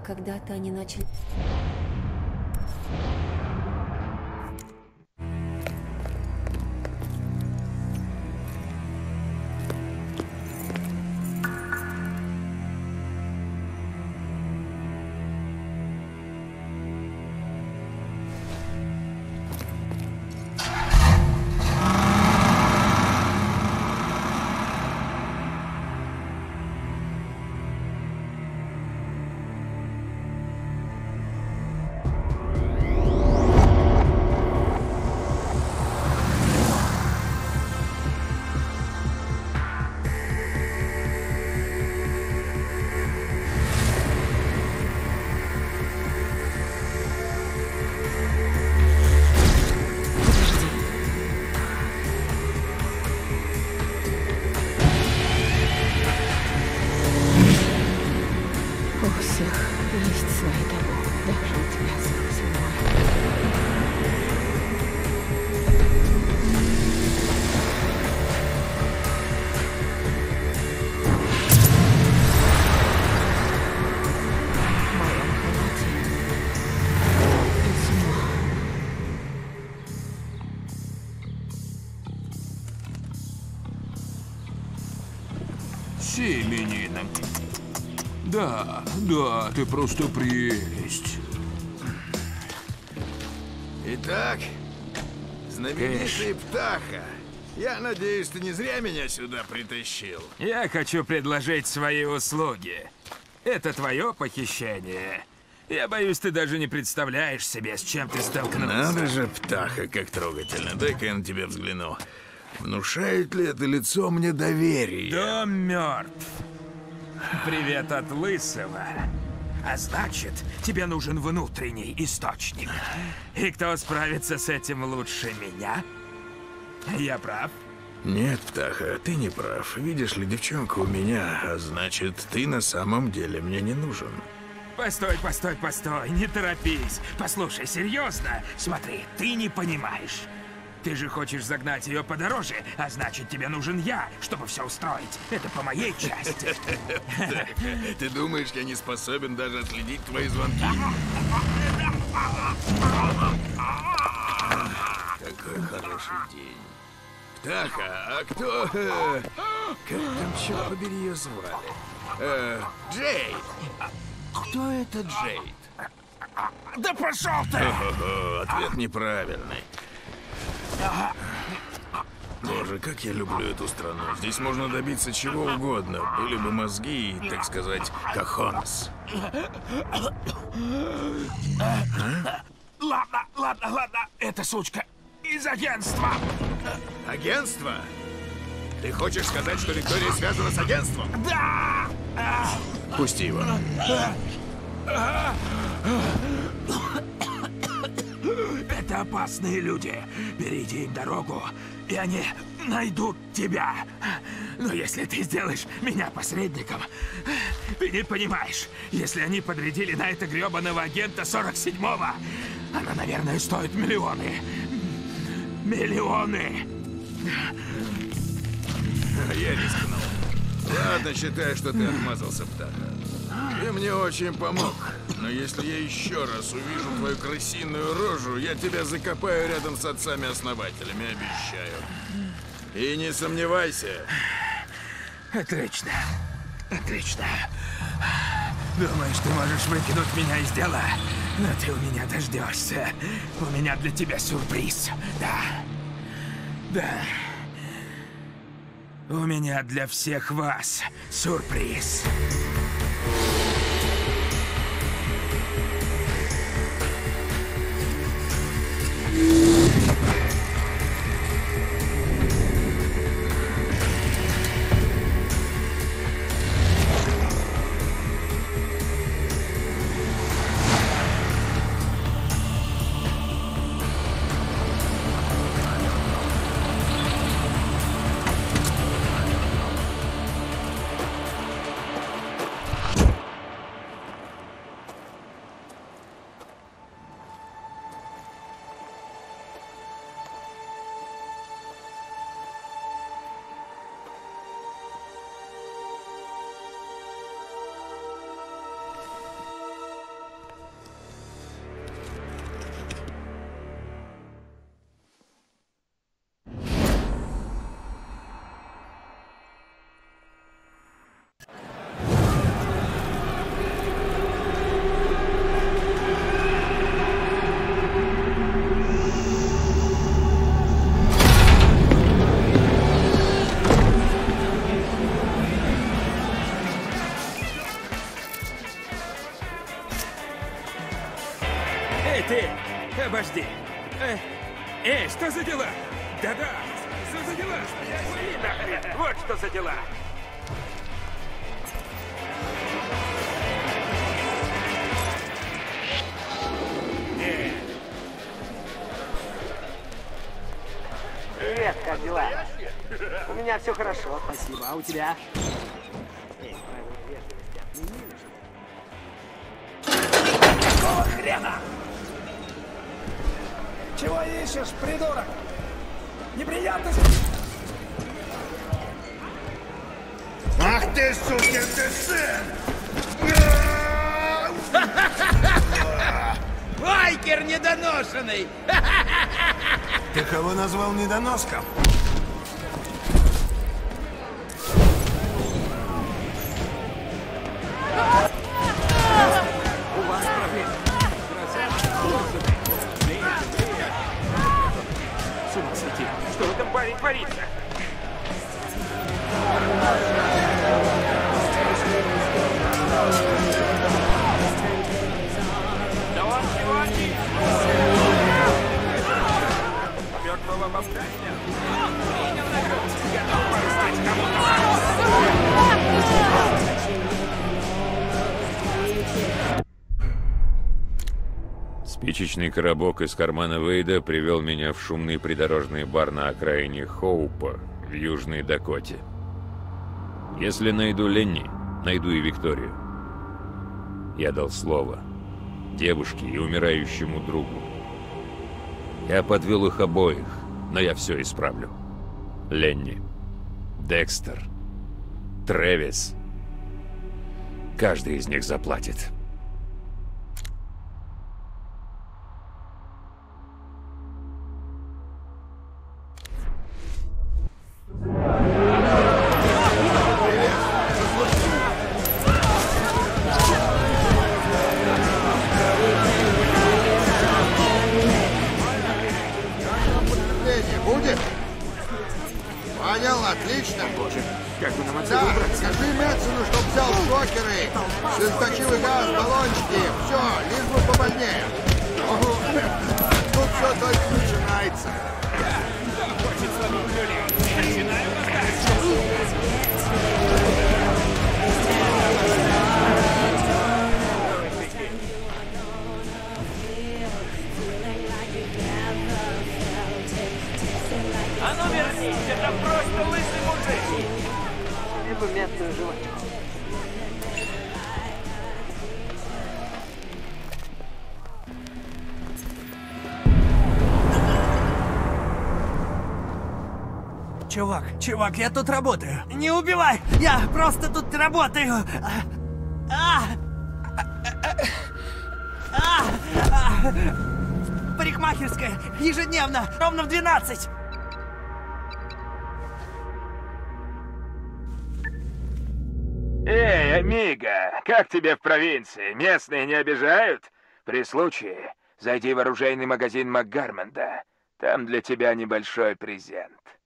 когда-то они начали... У всех есть свои табу, даже у тебя, 47-й. В моем халате письмо. Семенина. Да, да, ты просто прелесть. Итак, знаменитый Птаха. Я надеюсь, ты не зря меня сюда притащил. Я хочу предложить свои услуги. Это твое похищение. Я боюсь, ты даже не представляешь себе, с чем ты столкнулся. Надо же, Птаха, как трогательно. Дай-ка я на тебя взгляну. Внушает ли это лицо мне доверие? Дом мертв. Привет от Лысого. А значит, тебе нужен внутренний источник. И кто справится с этим лучше меня? Я прав? Нет, Птаха, ты не прав. Видишь ли, девчонка у меня, а значит, ты на самом деле мне не нужен. Постой, постой, постой, не торопись. Послушай, серьезно? Смотри, ты не понимаешь. Ты же хочешь загнать ее подороже, а значит, тебе нужен я, чтобы все устроить. Это по моей части. Ты думаешь, я не способен даже отследить твои звонки? Какой хороший день. Птаха, а кто... Как там, черт побери, ее звали? Джейд. Кто это Джейд? Да пошел ты! Ответ неправильный. Боже, как я люблю эту страну. Здесь можно добиться чего угодно. Были бы мозги и, так сказать, кахонс. Ладно, ладно, ладно. Эта сучка из агентства. Агентство? Ты хочешь сказать, что Виктория связана с агентством? Да! Пусти его. Это опасные люди. Перейди им дорогу, и они найдут тебя. Но если ты сделаешь меня посредником, ты не понимаешь. Если они подрядили на это гребаного агента 47-го, она, наверное, стоит миллионы. Миллионы. Я рискнул. Ладно, считай, что ты отмазался, Птаха. Ты мне очень помог. Но если я еще раз увижу твою крысиную рожу, я тебя закопаю рядом с отцами-основателями, обещаю. И не сомневайся. Отлично. Отлично. Думаешь, ты можешь выкинуть меня из дела? Но ты у меня дождешься. У меня для тебя сюрприз. Да. Да. У меня для всех вас сюрприз. Эй, ты! Обожди! Эй, что за дела? Да-да! Что за дела? Вали нахрен! Вот что за дела! Привет, как дела? У меня все хорошо, спасибо. А у тебя? Эй, правила вежливости отменили же. Какого хрена? Чего ищешь, придурок? Неприятности? Ах ты, сукин ты сын! Байкер недоношенный! Ты кого назвал недоноском? У вас проблемы. С ума сойти. Что в этом баре творится? Да он сегодня! Мертвого повстанца! Готов порвать кому-то! Спичечный коробок из кармана Вейда привел меня в шумный придорожный бар на окраине Хоупа в Южной Дакоте. Если найду Ленни, найду и Викторию. Я дал слово девушке и умирающему другу. Я подвел их обоих, но я все исправлю. Ленни, Декстер, Трэвис. Каждый из них заплатит. Будет? Понял, отлично. Как бы нам Да, отсюда убраться? скажи Мэтсону, чтоб взял шокеры, слезоточивый газ, баллончики, все, лишь бы побольнее. Ого, тут все только начинается. Хочет сломить люлей. Начинаем раздачу. А ну вернись, это просто лысый мужик. Либо местную жвачку. Чувак, я тут работаю. Не убивай! Я просто тут работаю. Парикмахерская. Ежедневно. Ровно в 12. Эй, амиго, как тебе в провинции? Местные не обижают? При случае зайди в оружейный магазин МакГармонда. Там для тебя небольшой презент.